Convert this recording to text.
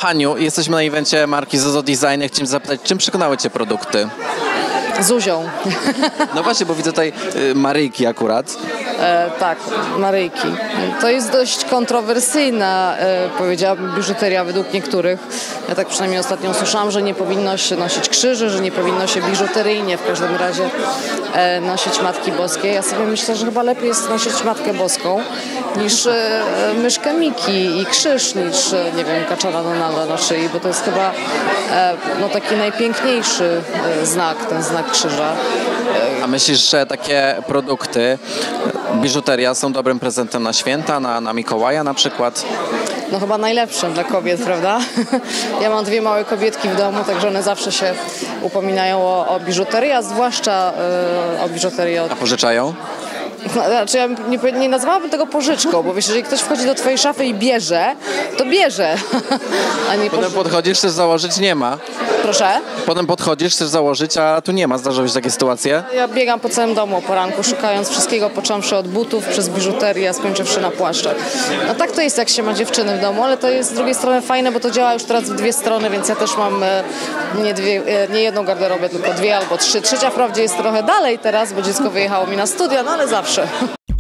Haniu, jesteśmy na evencie marki Zuzo Design. Chciałem zapytać, czym przekonały Cię produkty? Zuzią. No właśnie, bo widzę tutaj Maryjki akurat. Tak, Maryjki. To jest dość kontrowersyjna, powiedziałabym, biżuteria według niektórych. Ja tak przynajmniej ostatnio usłyszałam, że nie powinno się nosić krzyży, że nie powinno się biżuteryjnie w każdym razie nosić Matki Boskiej. Ja sobie myślę, że chyba lepiej jest nosić Matkę Boską niż myszkę Miki i krzyż, niż, nie wiem, kaczora Donalda na szyi, bo to jest chyba taki najpiękniejszy znak, ten znak krzyża. A myślisz, że takie produkty, biżuteria są dobrym prezentem na święta, na Mikołaja na przykład? No chyba najlepszym dla kobiet, prawda? Ja mam dwie małe kobietki w domu, także one zawsze się upominają o biżuterię, a zwłaszcza o biżuterię. A pożyczają? Znaczy ja nie nazwałabym tego pożyczką, bo wiesz, jeżeli ktoś wchodzi do twojej szafy i bierze, to bierze. A nie Potem podchodzisz, chcesz założyć, nie ma. Proszę? Potem podchodzisz, chcesz założyć, a tu nie ma. Zdarzały się takie sytuacje? Ja biegam po całym domu o poranku, szukając wszystkiego, począwszy od butów, przez biżuterię, a skończywszy na płaszczach. No tak to jest, jak się ma dziewczyny w domu, ale to jest z drugiej strony fajne, bo to działa już teraz w dwie strony, więc ja też mam nie jedną garderobę, tylko dwie albo trzy. Trzecia wprawdzie jest trochę dalej teraz, bo dziecko wyjechało mi na studia, no ale zawsze.